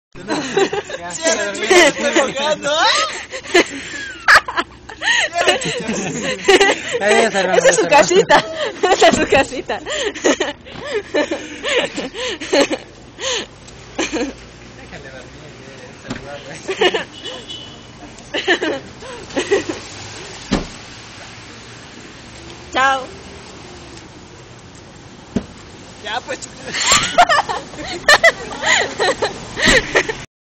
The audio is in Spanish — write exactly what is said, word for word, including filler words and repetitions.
Cierra, chucha, me estoy enfocando. Esa es su casita. Esa es su casita. Déjale dormir, saludarle. Chao. Ya, pues chucha.